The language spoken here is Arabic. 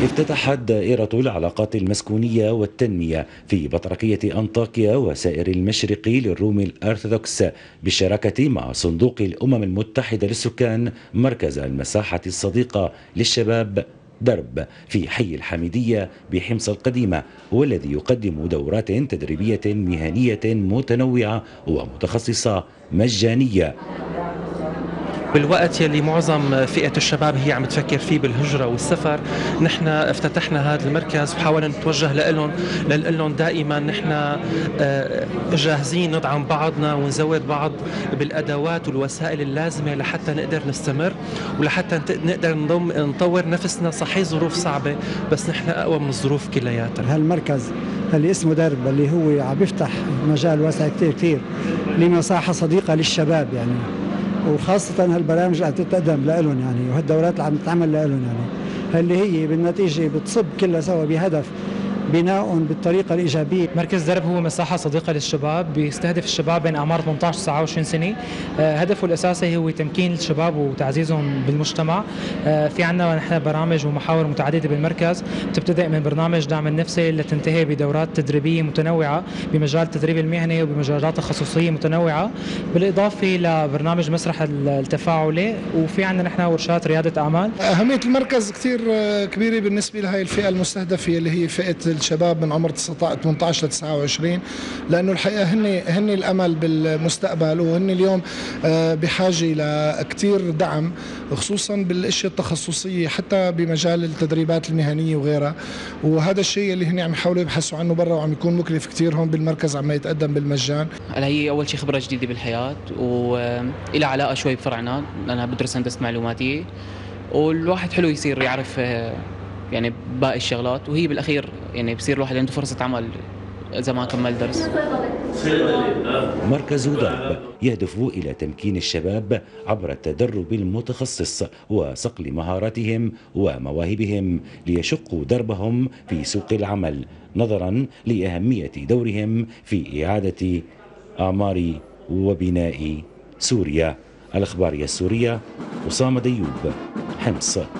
افتتحت دائرة العلاقات المسكونية والتنمية في بطركية أنطاكيا وسائر المشرق للروم الأرثوذكس بالشراكة مع صندوق الأمم المتحدة للسكان مركز المساحة الصديقة للشباب درب في حي الحميدية بحمص القديمة، والذي يقدم دورات تدريبية مهنية متنوعة ومتخصصة مجانية. بالوقت يلي معظم فئة الشباب هي عم تفكر فيه بالهجرة والسفر، نحن افتتحنا هذا المركز وحاولنا نتوجه لهم دائما نحن جاهزين ندعم بعضنا ونزود بعض بالأدوات والوسائل اللازمة لحتى نقدر نستمر ولحتى نقدر نطور نفسنا. صحيح ظروف صعبة بس نحن أقوى من الظروف كلياتها. هالمركز اللي اسمه درب اللي هو عم يفتح مجال واسع كثير لمساحة صديقة للشباب يعني، وخاصة هالبرامج اللي تتقدم لهم يعني، وهالدورات اللي عم تتعمل لهم يعني، اللي هي بالنتيجة بتصب كلها سوا بهدف بناء بالطريقة الإيجابية. مركز درب هو مساحة صديقة للشباب، بيستهدف الشباب بين أعمار 18 و 29 سنة. هدفه الأساسي هو تمكين الشباب وتعزيزهم بالمجتمع. في عنا نحن برامج ومحاور متعددة بالمركز، بتبتدئ من برنامج دعم النفسي لتنتهي بدورات تدريبية متنوعة بمجال التدريب المهني وبمجالات تخصصية متنوعة، بالإضافة لبرنامج مسرح التفاعلي، وفي عنا نحن ورشات ريادة أعمال. أهمية المركز كثير كبيرة بالنسبة لهي الفئة المستهدفة اللي هي فئة الشباب من عمر 18 ل 29، لأنه الحقيقة هن الأمل بالمستقبل، وهن اليوم بحاجة لكثير دعم خصوصا بالأشياء التخصصية حتى بمجال التدريبات المهنية وغيرها، وهذا الشيء اللي هن عم يحاولوا يبحثوا عنه برا وعم يكون مكلف كثير. هون بالمركز عم يتقدم بالمجان. هي أول شيء خبرة جديدة بالحياة وإلها علاقة شوي بفرعنا، أنا بدرس هندسة معلوماتية، والواحد حلو يصير يعرف يعني باقي الشغلات، وهي بالاخير يعني بصير الواحد عنده فرصه عمل اذا ما كمل درس. مركز درب يهدف الى تمكين الشباب عبر التدرب المتخصص وصقل مهاراتهم ومواهبهم ليشقوا دربهم في سوق العمل، نظرا لاهميه دورهم في اعاده اعمار وبناء سوريا. الاخباريه السوريه، أسامة ديوب، حمص.